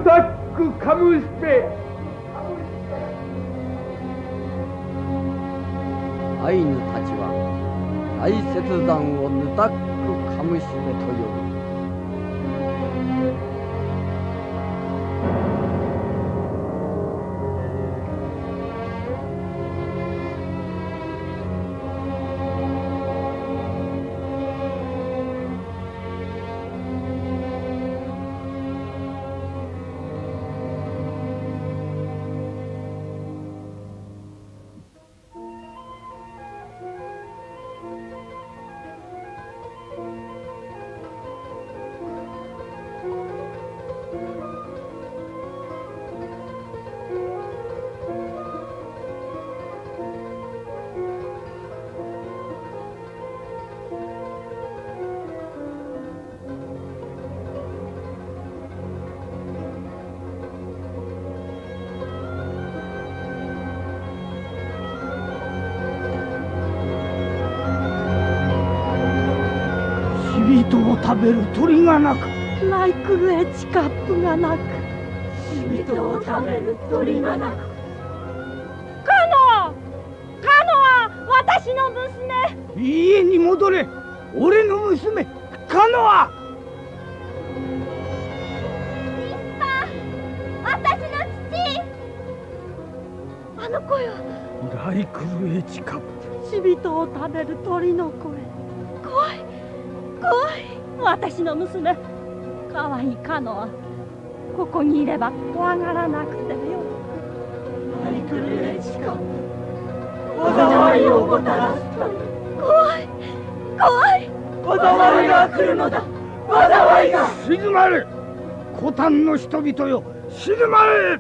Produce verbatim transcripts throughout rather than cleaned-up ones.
タックカムスペ。 アイヌたちは大雪山をヌタックカムシメと呼ぶ。 人を食べる鳥がなく、 ライクルエチカップがなく、 人を食べる鳥がなく。 カノカノは私の娘。 家に戻れ、俺の娘カノア。 リスパ、私の父。あの声はライクルエチカップ。 死人を食べる鳥の声。怖い怖い。私の娘、かわいいカノア、ここにいれば怖がらなくてよ。 ライクルエチカップ、災いをもたらす鳥。 怖い怖い。 災いが来るのだ。災いが。 静まれ、コタンの人々よ、静まれ。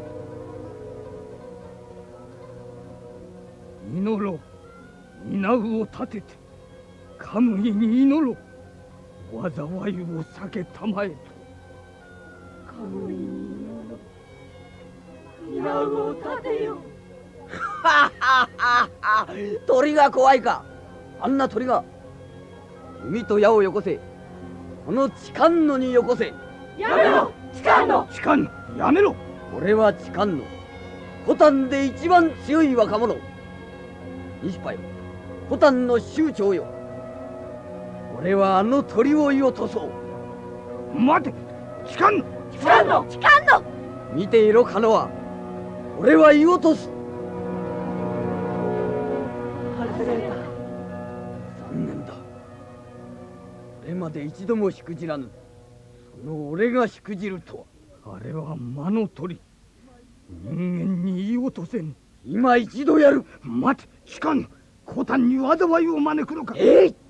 祈ろう、稲具を立ててカムイに祈ろう。災いを避けたまえと。 カムイに祈ろう、稲具を立てよ。 はははは。鳥が怖いか。あんな鳥が。弓と矢をよこせ。このチカンノによこせ。 やめろ、チカンノ。 チカンノ、やめろ。 俺はチカンノ、コタンで一番強い若者。西パよ、コタンの酋長よ。俺はあの鳥を射落とそう。 待て、チカンノ。 チカンノ、 チカンノ。 見ていろカノア、俺は射落とす。 外れた。 残念だ。これまで一度もしくじらぬ、その俺がしくじるとは。あれは魔の鳥、人間に言い落とせん。 今一度やる。 待て、チカンノ、コタンに災いを招くのか。 えい。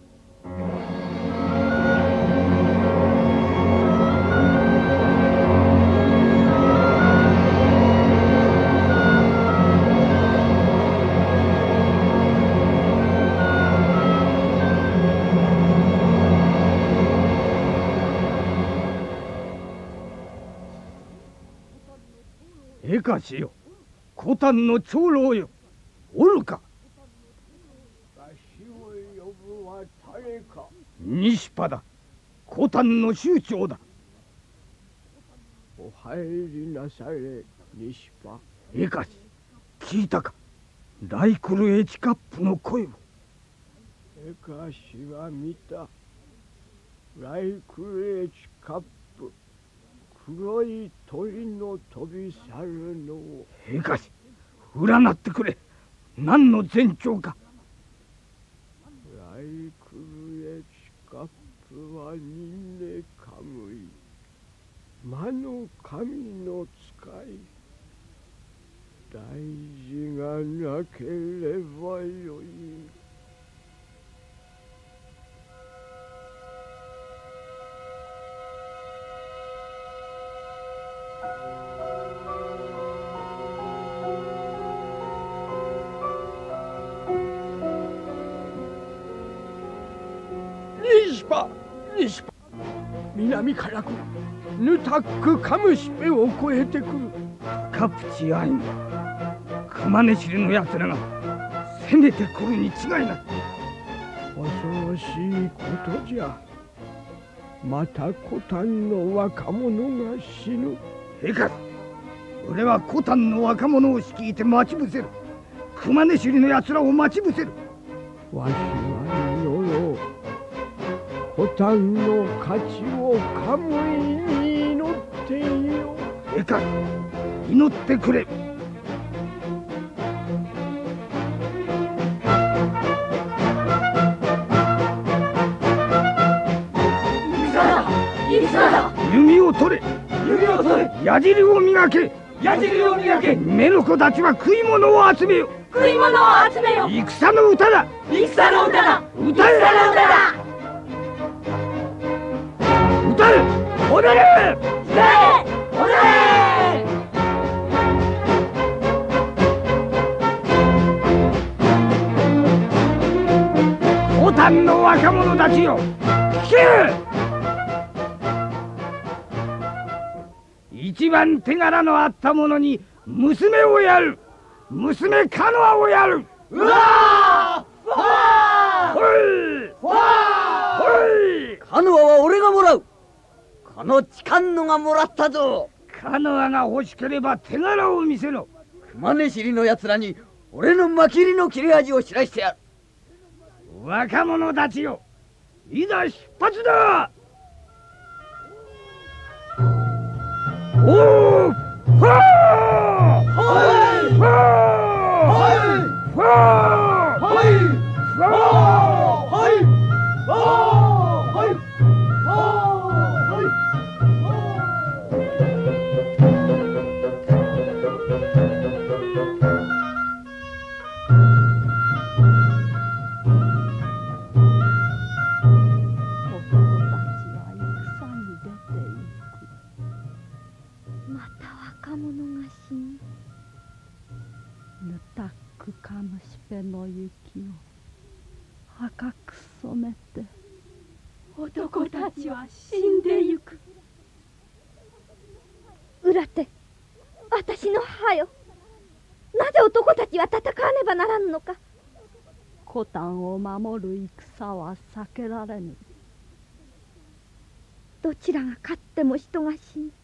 えかしよ、コタンの長老よ、おるか。 わしを呼ぶは誰か。 西パだ、コタンの酋長だ。 お入りなされ、西パ。 えかし、聞いたか、ライクルエチカップの声を。 えかしは見た。ライクルエチカップ、黒い鳥の飛び去るのを。 えかし、占ってくれ。何の前兆か。 ライクルエチカップはニネカムイ、魔の神の使い。大事がなければよい。西パ、西パ、南から来る。ヌタックカムシペを越えてくる。 カプチアイン、熊根尻のやつらが攻めてくるに違いない。 恐ろしいことじゃ。またコタンの若者が死ぬ。 ええか、俺は古丹の若者を率いて待ち伏せる。熊根尻のやつらを待ち伏せる。 わしは祈ろう。古丹の勝ちをカムイに祈っていよう。 ええか、祈ってくれ。弓を取れ、 弓を取れ、 矢尻を磨け、 矢尻を磨け。 目の子たちは食い物を集めよ。 食い物を集めよ。 戦の歌だ。 戦の歌だ。 歌え。 戦の歌だ。 歌え。踊れ。 歌え。踊れ。 古丹の若者たちよ、聞け。一番手柄のあった者に娘をやる。娘カノアをやる。 うわー！わー！ ほい！ わほい！ ー！カノアは俺がもらう。このチカンノがもらったぞ。 カノアが欲しければ手柄を見せろ。 熊根尻のやつらに俺のまきりの切れ味を知らしてやる。 若者たちよ、いざ出発だ。おー！ファー！ はい！ ファー！ はい！ ファー！ はい！ ファー！ はい！はい！ カムシペの雪を赤く染めて男たちは死んでゆく。 裏手、私の母よ。なぜ男たちは戦わねばならぬのか。 古丹を守る戦は避けられぬ。 どちらが勝っても人が死ぬ。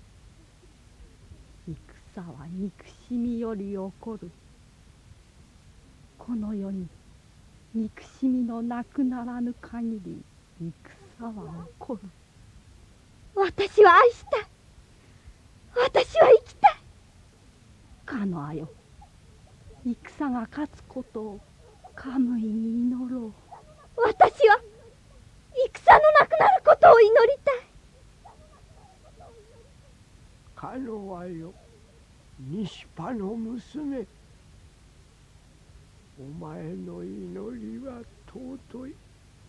戦は憎しみより起こる。この世に憎しみのなくならぬ限り戦は起こる。 私は愛したい。私は生きたい。 カノアよ、戦が勝つことをカムイに祈ろう。 私は戦のなくなることを祈りたい。 カノアよ、西パの娘、お前の祈りは尊い。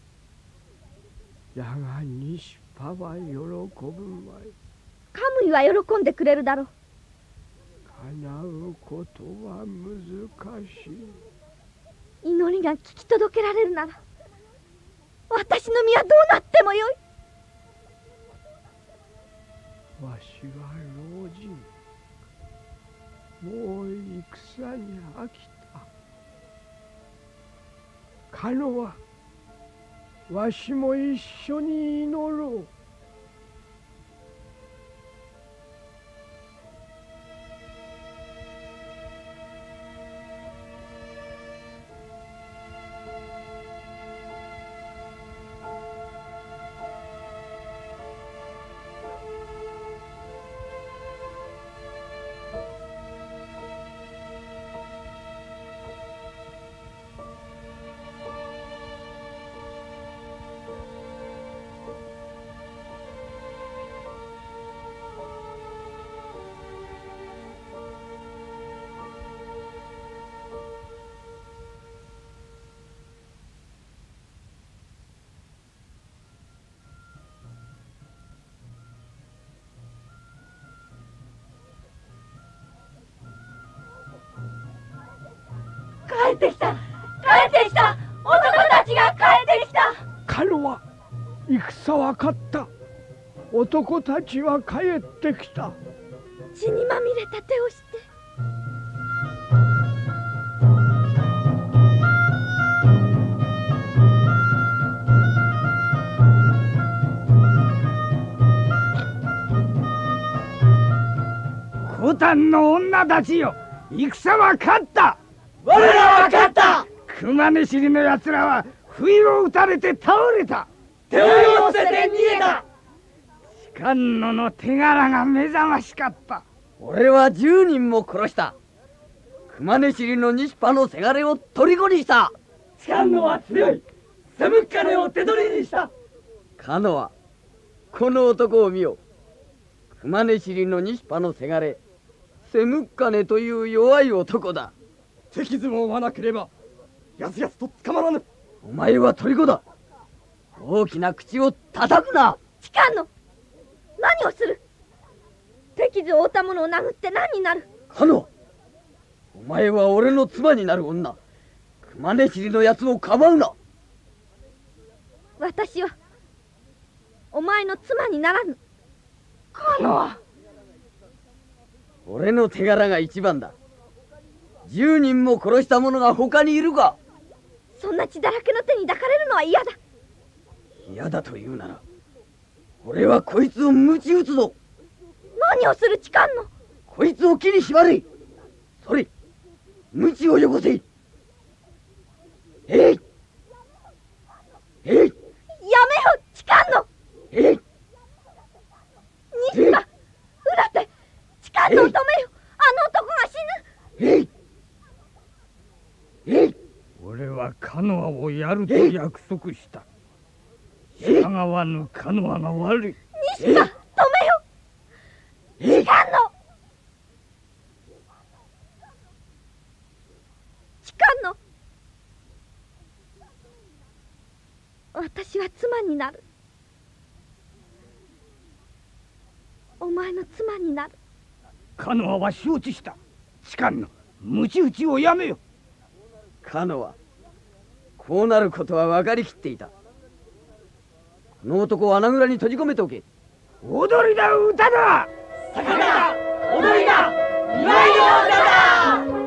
だが西パは喜ぶまい。 カムイは喜んでくれるだろう。 叶うことは難しい。 祈りが聞き届けられるなら私の身はどうなってもよい。 わしは老人、もう戦に飽きた。カノア、わしも一緒に祈ろう。 帰ってきた、帰ってきた、男たちが帰ってきた。 カノア、戦は勝った。男たちは帰ってきた。 血にまみれた手をして。 丹の女たちよ、戦は勝った。 我らは勝った。 熊根尻の奴らは不意を打たれて倒れた。 手を寄せて逃げた。 痴漢野の手柄が目覚ましかった。 俺は十人も殺した。熊根尻の西派のせがれを虜にした。 痴漢野は強い。セムカネを手取りにした。 カノはこの男を見よ。熊根尻の西派のせがれ、セムカネという弱い男だ。 敵図を追わなければやすやすと捕まらぬ。 お前は虜だ。大きな口を叩くな。 痴漢野、何をする。敵図を追った者を殴って何になる。 カノ、お前は俺の妻になる女。熊根尻のやつをかばうな。 私はお前の妻にならぬ。 カノは俺の手柄が一番だ。十人も殺した者が他にいるか。 そんな血だらけの手に抱かれるのは嫌だ。 嫌だと言うなら俺はこいつを鞭打つぞ。 何をする痴漢野。 こいつを木に縛れ。それ、鞭をよこせ。えいえい、 やめよ痴漢野。 えい、 西川、浦手、痴漢野を止めよ。あの男が死ぬ。 えいえい。 俺はカノアをやると約束した。従わぬカノアが悪い。 西川、止めよ。痴漢野。痴漢野。私は妻になる。お前の妻になる。 カノアは承知した。痴漢の鞭打ちをやめよ。 カノはこうなることは分かりきっていた。この男を穴蔵に閉じ込めておけ。 踊りだ歌だ。 魚だ踊りだ祝いの歌だ。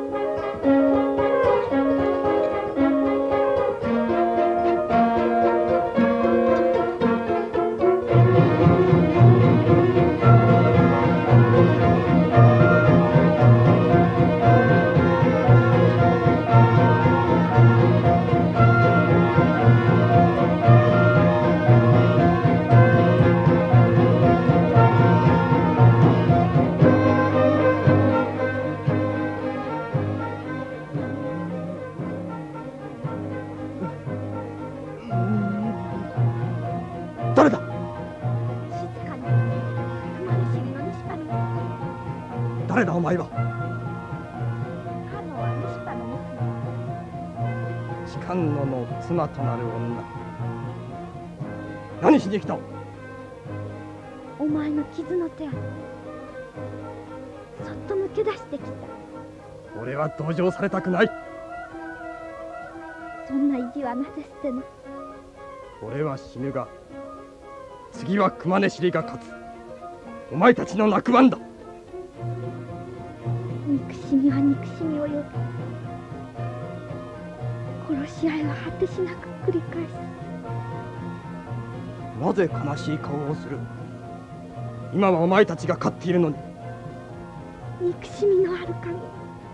誰だ。静かに。熊根尻の西派の。 誰だお前は。 カノは西派の娘。 痴漢野の妻となる女。何しに来た。 お前の傷の手当て。そっと抜け出してきた。 俺は同情されたくない。 そんな意地はなぜ捨てぬ。 俺は死ぬが次は熊根尻が勝つ。お前たちの泣く番だ。 憎しみは憎しみを呼び、殺し合いは果てしなく繰り返す。 なぜ悲しい顔をする。今はお前たちが勝っているのに。 憎しみのある限り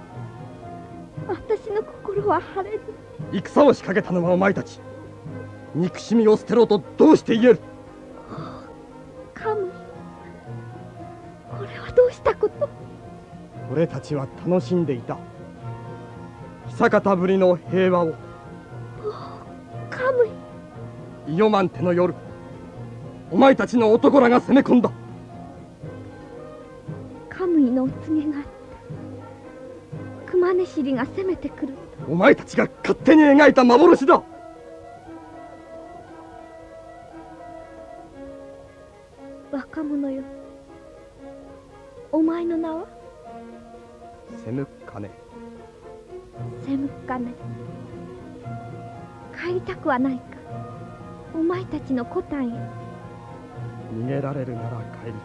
私の心は晴れず。 戦を仕掛けたのはお前たち。憎しみを捨てろとどうして言える。 カムイ、これはどうしたこと。 俺たちは楽しんでいた。久方ぶりの平和を。 カムイ、 伊予満手の夜、お前たちの男らが攻め込んだ。 カムイのお告げがあった。熊根尻が攻めてくる。 お前たちが勝手に描いた幻だ。 若者よ、お前の名は。 セムカネ。 セムカネ。帰りたくはないか、お前たちのコタンへ。 逃げられるなら帰りたい。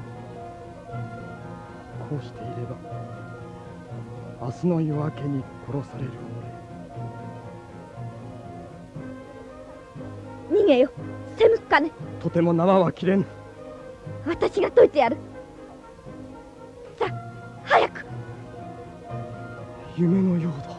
こうしていれば明日の夜明けに殺される俺。逃げよ、セムカネ。 とても縄は切れぬ。 私が解いてやる。さあ、 夢のようだ。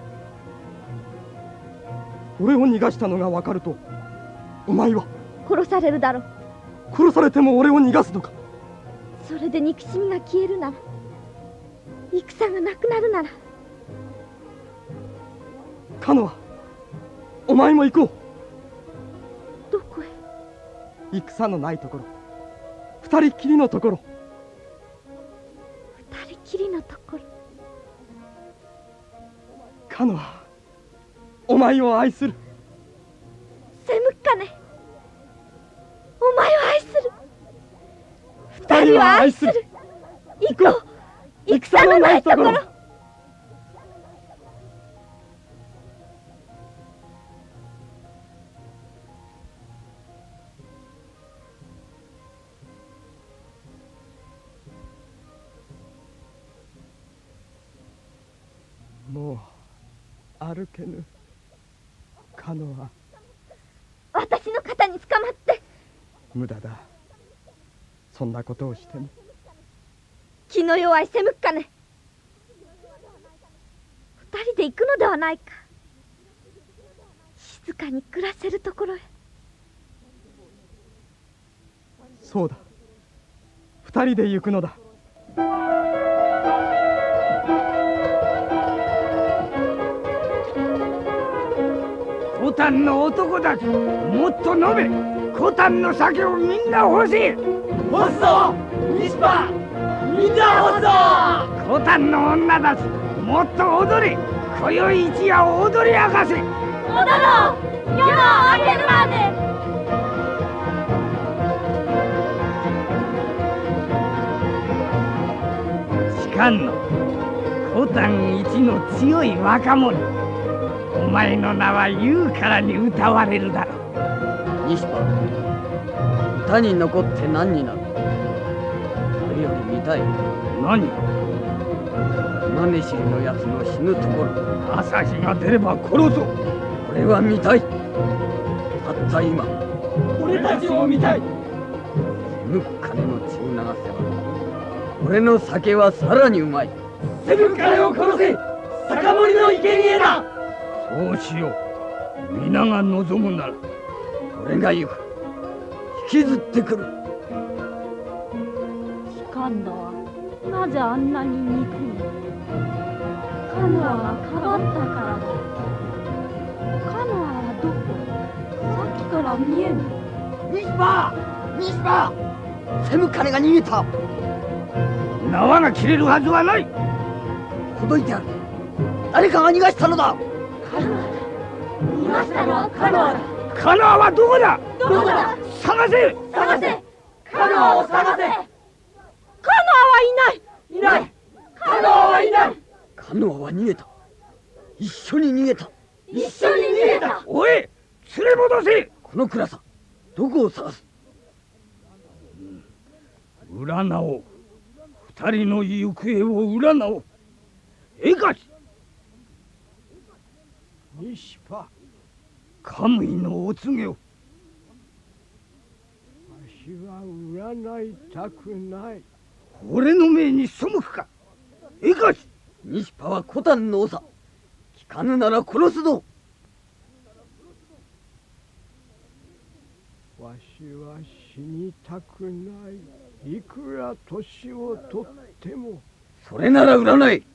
俺を逃がしたのが分かると、お前は殺されるだろう。 殺されても俺を逃がすのか。 それで憎しみが消えるなら、戦がなくなるなら。 カノア、お前も行こう。 どこへ？ 戦のないところ、二人っきりのところ。 二人きりのところ。 カノア、お前を愛する。 セムカネ、お前を愛する。 二人は愛する。 行こう。戦のないところ。 もう歩けぬ。カノア、 私の肩につかまって。 無駄だ。そんなことをしても。 気の弱いセムッカネ、二人で行くのではないか。静かに暮らせるところへ。 そうだ、二人で行くのだ。 コタンの男たち、もっと飲め。コタンの酒をみんな欲しい。 欲すぞ、西パ、みんな欲すぞ。 コタンの女たち、もっと踊れ。今宵一夜踊り明かせ。 踊ろう。夜を明けるまで。 しかんのコタン一の強い若者。お前の名は言うからに歌われるだろう。 西パ、歌に残って何になる。それより見たい。 何？ 馬ねしりのやつの死ぬところ。 朝日が出れば殺そう。 俺は見たい。たった今。 俺たちを見たい。 セムッカネの血を流せば俺の酒はさらにうまい。 セムッカネを殺せ。酒盛りの生贄だ。そうしよう。皆が望むなら俺が行く。引きずってくる。 シカンドはなぜあんなに憎む？カノアがかばったからだ。カノアはどこ？さっきから見えぬ。 西パ、西パ、セムッカネが逃げた。 縄が切れるはずはない。 ほどいてある。誰かが逃がしたのだ。 カノアだ。逃がしたのはカノアだ。 カノアはどこだ？ どこだ？ 探せ。 探せ。カノアを探せ。カノアはいない。いない。カノアはいない。 カノアは逃げた。一緒に逃げた。 一緒に逃げた。 おい、連れ戻せ。 この暗さ、どこを探す？ 占おう。二人の行方を占おう。えかし西パ、 カムイのお告げを。 わしは占いたくない。 俺の命に背くか。えかし西パはコタンの長。聞かぬなら殺すぞ。 わしは死にたくない。いくら年をとっても。 それなら占い。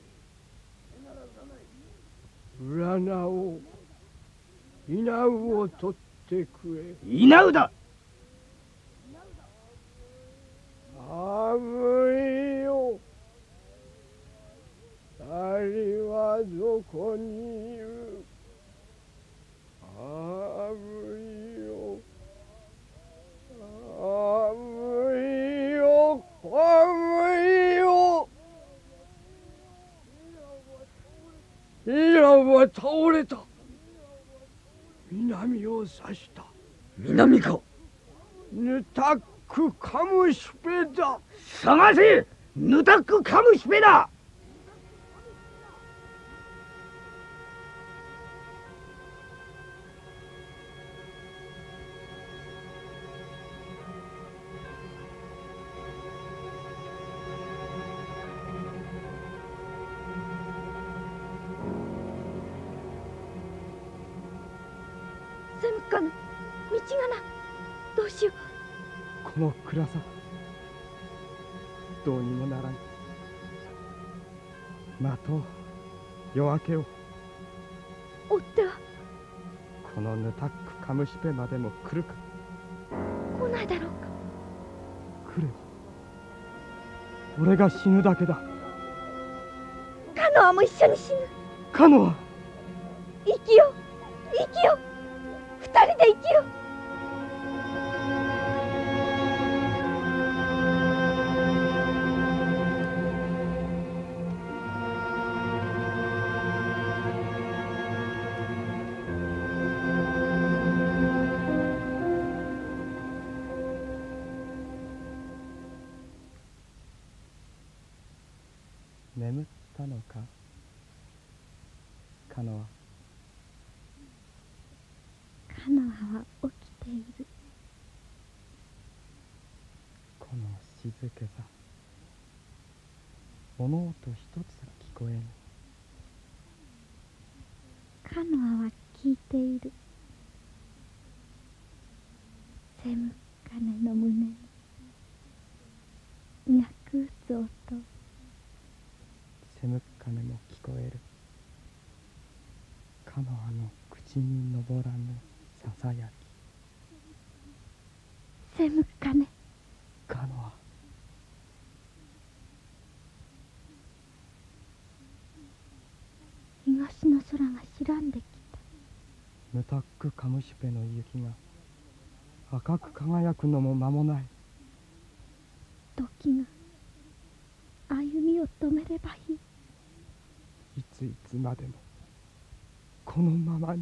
占おう。稲うを取ってくれ。 稲うだ。 寒いよ。誰はどこにいる？寒いよ。寒いよ。寒いよ。イラは倒れた。南を指した。 南か。 ヌタックカムシペだ。 探せ。ヌタックカムシペだ。 かね、道がない。どうしよう。この暗さ、どうにもならん。待とう、夜明けを。 追ってはこのヌタックカムシペまでも来るか。 来ないだろうか。 来れば俺が死ぬだけだ。 カノアも一緒に死ぬ。 カノア、 生きよう生きよう、二人で生きよう。 眠ったのか、カノア。 カノアは起きている。 この静けさ、物音一つ聞こえぬ。 カノアは聞いている。セムカネの胸に脈打つ音。 セムカネも聞こえる。カノアの口に上らぬささやき。 セムカネ。 カノア。 東の空が白んできた。 ヌタックカムシペの雪が赤く輝くのも間もない。 時が歩みを止めればいい。 いついつまでもこのままに。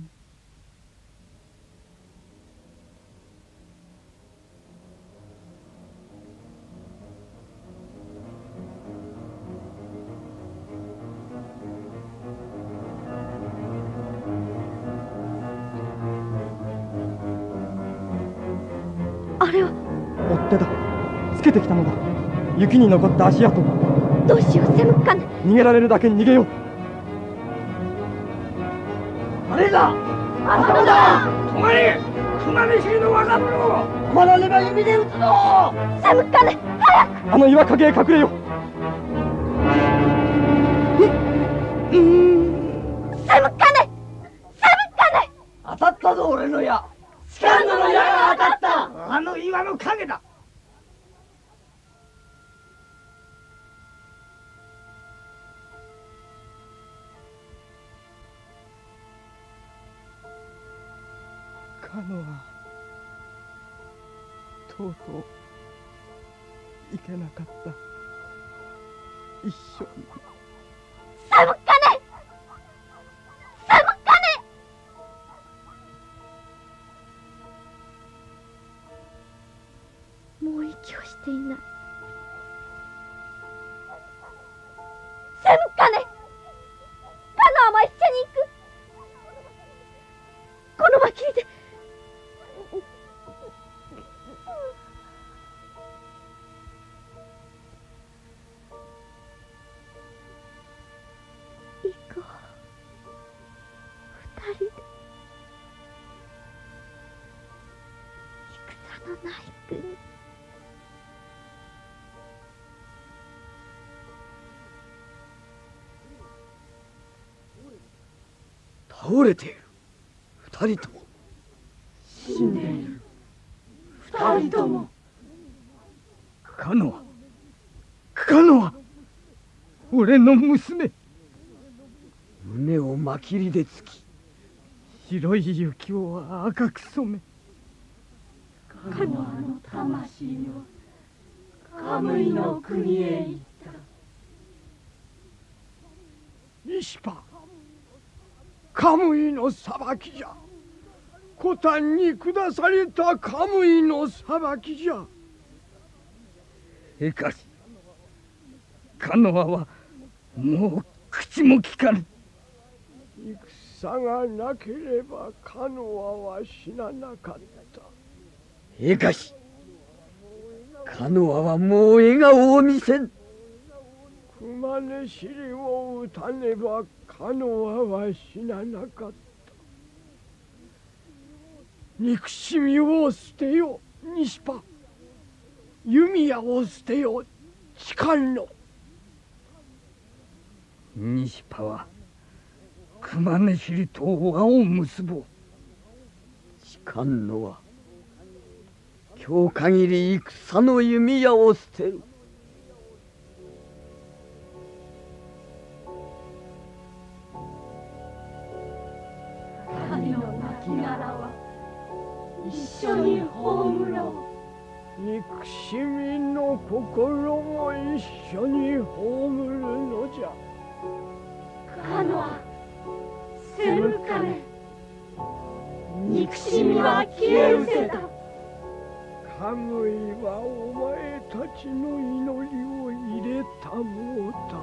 あれは追っ手だ。つけてきたのだ。雪に残った足跡。 どうしよう、セムカネ。 逃げられるだけ逃げよう。 あれだ、あそこだ。 止まれ、熊飯の若者。 止まらねば弓で撃つぞ。 セムカネ、早く。 あの岩陰へ隠れよう。 セムカネ、セムカネ。 当たったぞ俺の矢。スキャンドの矢が当たった。 あの岩の影だ。 カノア、とうとう行けなかった。一緒に。 セムカネ、セムカネ。もう息をしていない。セムカネ、カノアも一緒に行く。この巻きで行こう。二人で戦のない国。 倒れている。二人とも死んでいる。二人とも。カノア、カノア、俺の娘。 胸をまきりでつき、 白い雪を赤く染め。 カノアの魂はカムイの国へ行った。 イシパ、カムイの裁きじゃ。コタンに下されたカムイの裁きじゃ。 しかしカノアはもう口も利かぬ。 戦がなければカノアは死ななかった。 しかしカノアはもう笑顔を見せん。 熊根尻を打たねばカノアは死ななかった。 憎しみを捨てよ西パ。弓矢を捨てよ痴漢の。 西パは熊根尻と輪を結ぼう。 痴漢のは今日限り戦の弓矢を捨てる。 神の亡骸は一緒に葬ろう。 憎しみの心も一緒に葬るのじゃ。 かのはせむかね。憎しみは消え失せた。 カムイはお前たちの祈りを入れたもうた。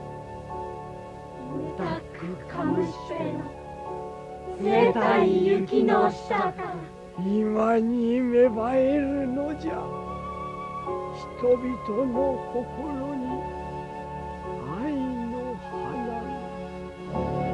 うたくかむしての冷たい雪の下から今に芽生えるのじゃ。人々の心に愛の花が。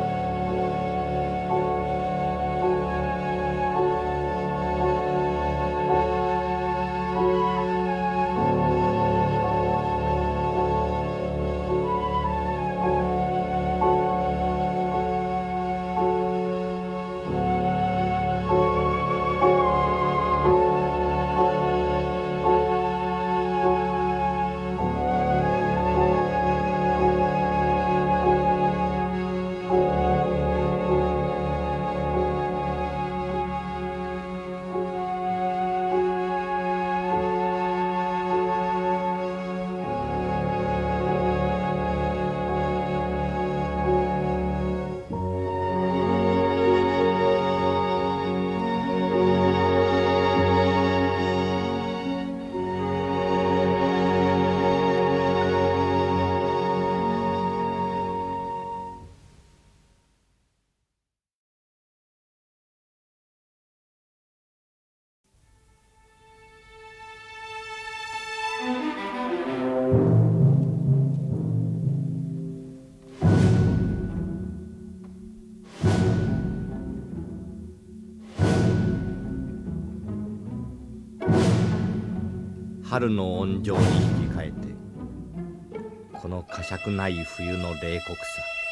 春の温情に引き換えてこの呵責ない冬の冷酷さ、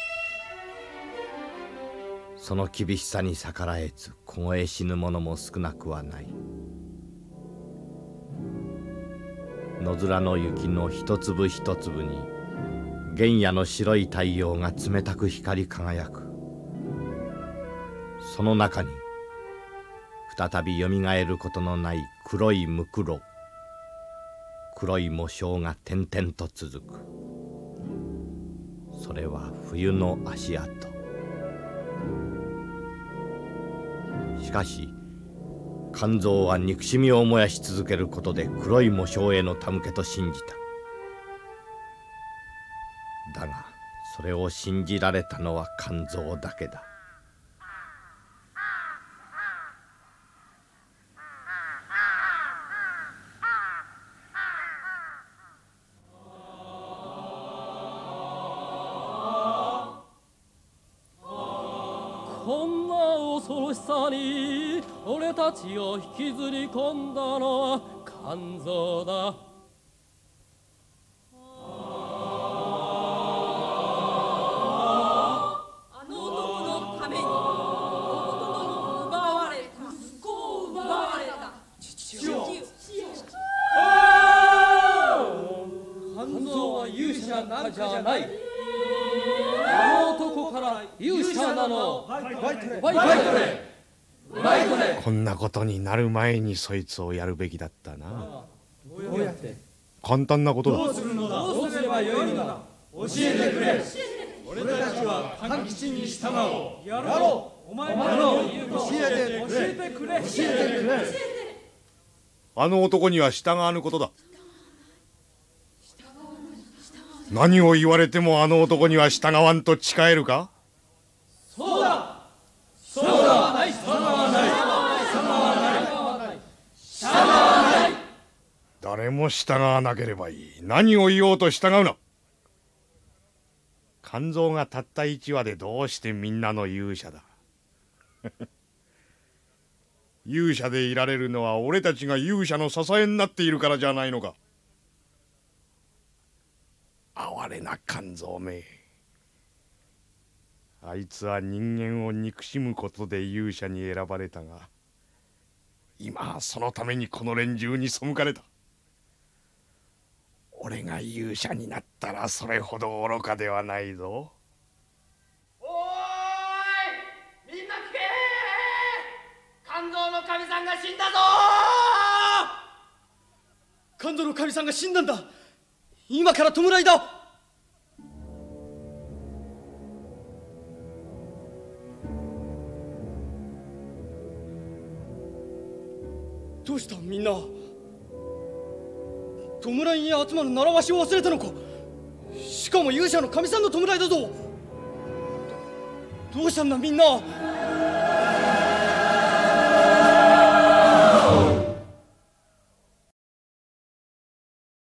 その厳しさに逆らえず凍え死ぬ者も少なくはない。野面の雪の一粒一粒に原野の白い太陽が冷たく光り輝く。その中に再びよみがえることのない黒いむくろ、黒い模章が点々と続く。それは冬の足跡。しかし肝臓は憎しみを燃やし続けることで黒い模章への手向けと信じた。だがそれを信じられたのは肝臓だけだ。 こんな恐ろしさに俺たちを引きずり込んだのは肝臓だ。 あの男のために弟の奪われた、息子を奪われた父よ。 肝臓は勇者なんかじゃない。あの男から勇者なの。バイトレバイトレバイトレ。 こんなことになる前にそいつをやるべきだったな。 どうやって？ 簡単なことだ。 どうするのだ。どうすればよいのだ。教えてくれ。俺たちは勘吉に従おう。やろう。お前の言うこと教えてくれ。教えてくれ。教えてくれ。 あの男には従わぬことだ。何を言われてもあの男には従わんと誓えるか？ そうだ。そうだ。ない。従わない。従わない。従わない。従わない。 誰も従わなければいい。何を言おうと従うな。肝臓がたった一羽でどうしてみんなの勇者だ。 勇者でいられるのは俺たちが勇者の支えになっているからじゃないのか。哀れな肝臓め。あいつは人間を憎しむことで勇者に選ばれたが、今はそのためにこの連中に背かれた。俺が勇者になったらそれほど愚かではないぞ。 おーい、みんな聞けー。肝臓の神さんが死んだぞー。肝臓の神さんが死んだんだ。今から弔いだ。どうしたみんな。弔いに集まる習わしを忘れたのか。しかも勇者の神さんの弔いだぞ。ど、どうしたんだみんな。